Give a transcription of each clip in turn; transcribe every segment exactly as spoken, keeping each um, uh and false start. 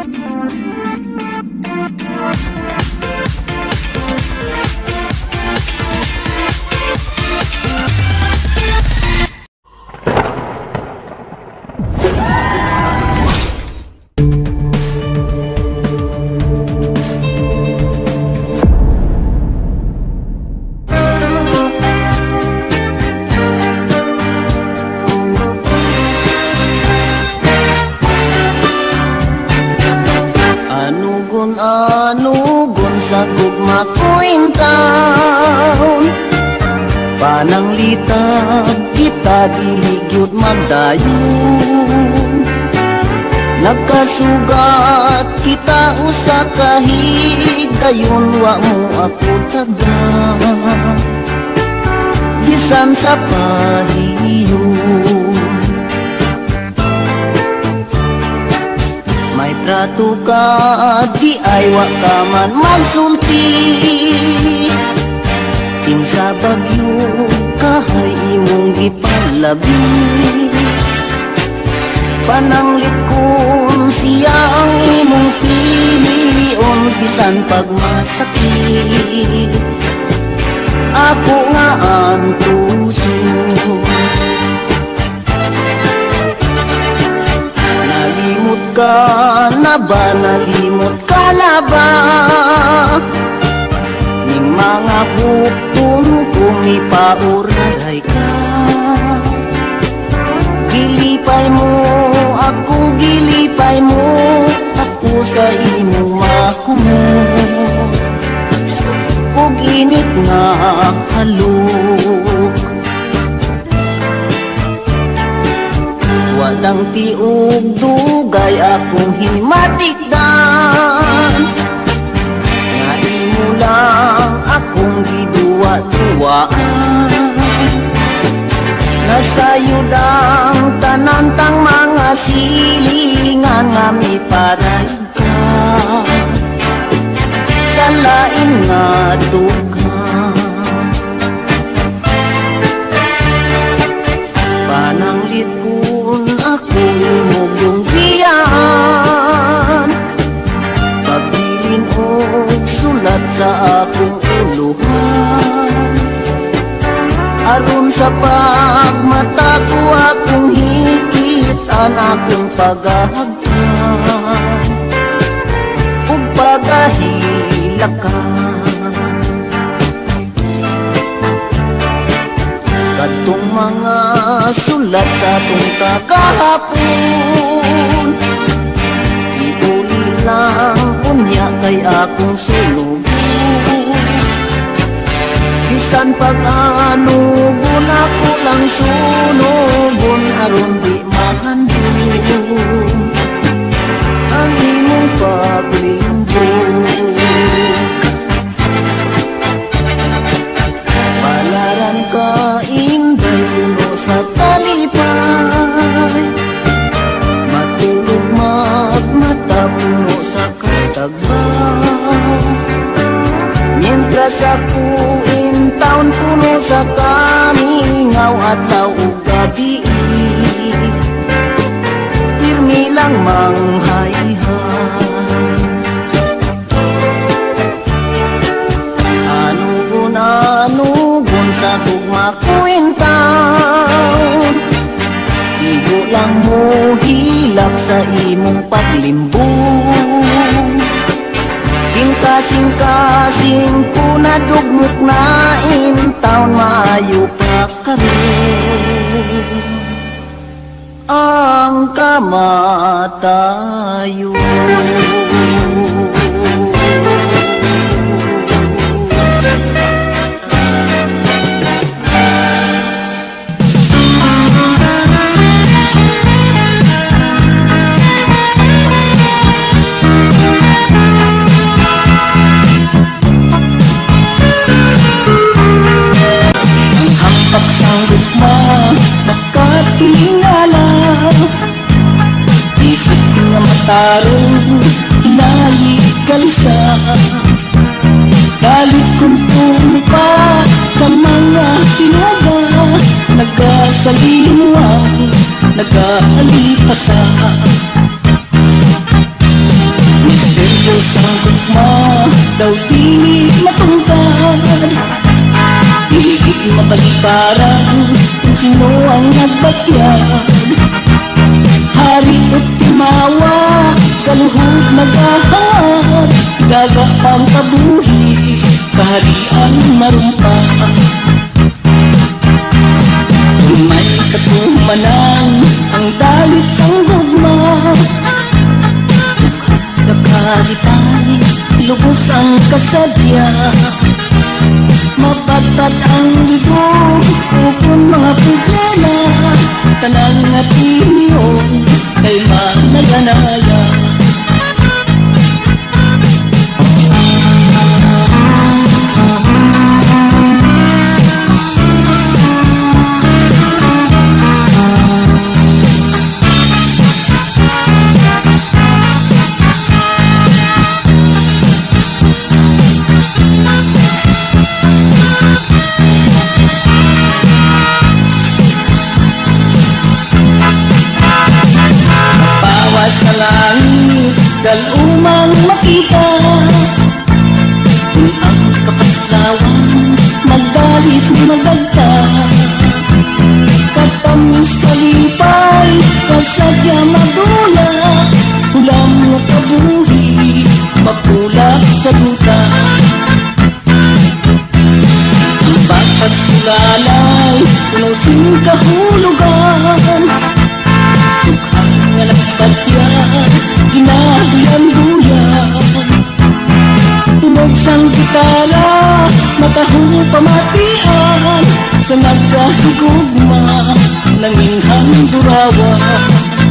Anugon sa gugma ko'y taon, pananglitag kita diligyod magdayon. Nagkasugat kita usa kahigayon, wa mo ako taga bisan sa pahiyon. May trato ka, di ay wa ka man magsulti. Kinsa bagyo kahay imong gipalabi. Pananglit kun siya ang imong pilion, bisan pagmasakit ako nga ang puso. Nalimot ka na ba, nalimot ka na ba? Ning mga bukton kumipauray ka. Gilipay mo, ako gilipay mo, ako sa imong makumot. Ug init nga halok, walang tiog dugay akong himatikdan. Nga imo lang akong giduwa-duwaan. Nasayod ang tanantang mga silingan nga miparay ka sa lain nga duka. Pananglit kun ako imong yung biyan, pagbilin o sulat sa akong uluhan. Aron sa pagmata ko akong higit ang akong paghahagkan ug pagahilakan. Kadtong mga sulat sa atong kakahapon, iuli lang unya kay akong sulugon. Bisan pag-anugon ako lang sunugon, aron di mahandun ang imong paglimbong. Palaran ka inday puno sa talipay, matulog magmata puno sa katagbang. Mientras ako in taon puno sa kamingaw at law ug gabi, pirmi lang manghayhay. Anugon-anugon sa tugma ko'y taon, igo lang mo hilak sa imong paglimbong. Kasing-kasing ko na dugmok na intaon, maayo pa karon ang kamatayon. Pagsang rukma, nakatingala, isip nga matarong, inalikalisa. Dalit kong tumpa sa mga tinaga, nagkasalimuang, nag-aalipasa. daw di matungkad. Pilit mabaliparan kung sino ang nagbatyag. Hari at timawa, kaluhod maghahangad, daga ang kabuhi, kaharian marumpa. Kung may katumanan ang dalit sang gugma, nakalitan, lubos ang kasadya. Mapatpat ang libo, ukon mga pugana, tanang at iniyong kay managanaya. Sa langit, dalumang makita, kung ang kapasawan magalit magagta. Katamis sa lipay, kasadya madula, ulam na kabuhi, mapula sa duta. Ang bakat kulalay, punusing kahulugan, tukhang nga nagbatyag, ginagyan-duyan. Tunog sang gitara, matahong pamatian, sa nagkahigugma, nanginghang durawan.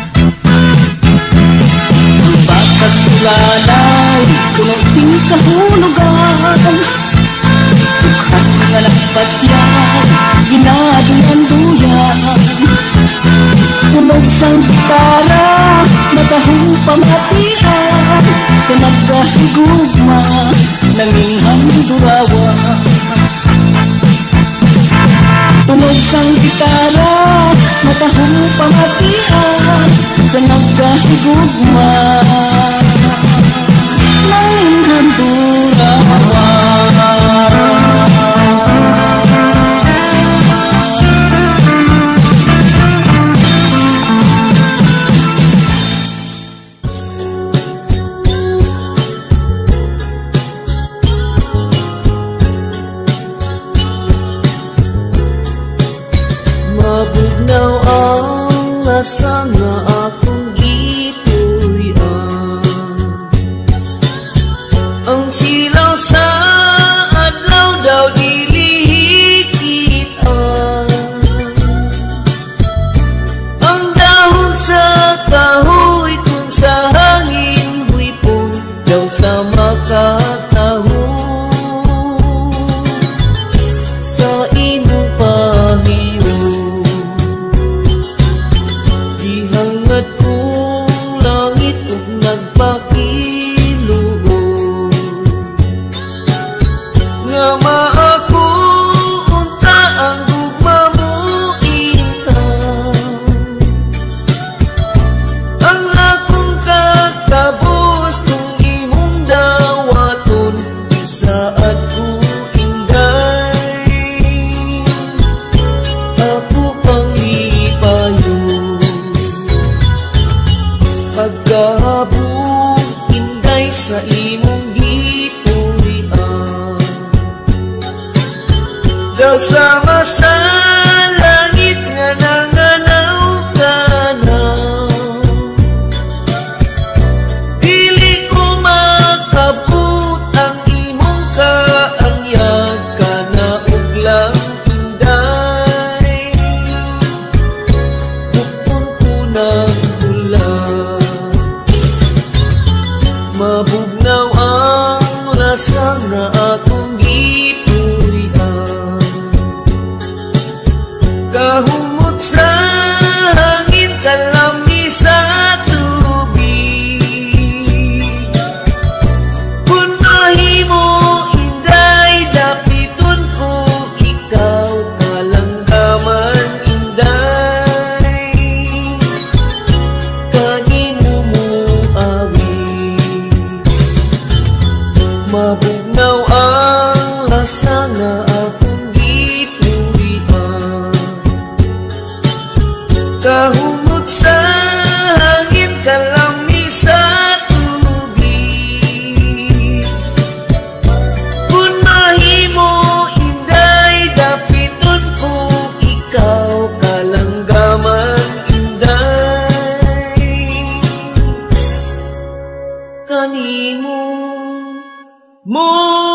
Ang bakat kulalay, tunog sing kahulugan, tukhang nga nagbatyag, ginagyan-duyan. Tunog sang gitara, matahong pamatian, sa nagkahigugma, nanginghang durawan. Tunog sang gitara, matahong pamatian, sa nagkahigugma, nanginghang durawan. Mabugnaw ang lasa nga akong gituyan, ang silaw sa adlaw daw dilihikitan, ang dahon sa kahoy kung sa hangin huipon daw sa makatahon sa imong pahiyo. Hangat kong langit ug nagpakiluon, nga maako unta ang gugma mo intang. Ang akong kakabos kung imong dawaton, isaad ko inday, ako pang ipayo. Pagkabong inday sa imong gitulian, daw sama sa langit nga nanganaw ka na. Dili ko makabut ang imong kaangyag ka na uglang inday, bukton ko ng ulan. Mabugnaw ang rasa na akong gitulian, kalami sa tubig. Kung mahimo inday dapiton ko ikaw kalanggaman inday. Kanimo mo